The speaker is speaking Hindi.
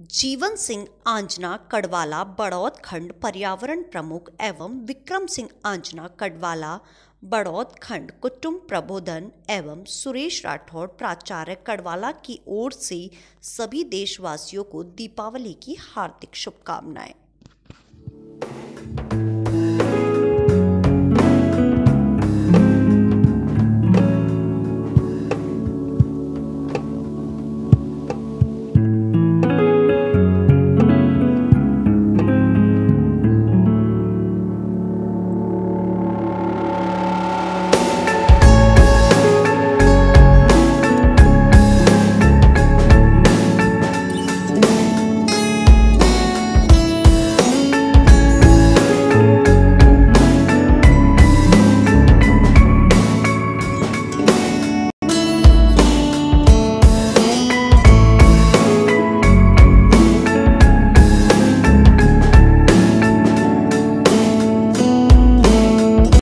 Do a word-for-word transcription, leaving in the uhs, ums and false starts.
जीवन सिंह आंजना कड़वाला बड़ौद खंड पर्यावरण प्रमुख एवं विक्रम सिंह आंजना कड़वाला बड़ौद खंड कुटुंब प्रबोधन एवं सुरेश राठौड़ प्राचार्य कड़वाला की ओर से सभी देशवासियों को दीपावली की हार्दिक शुभकामनाएं।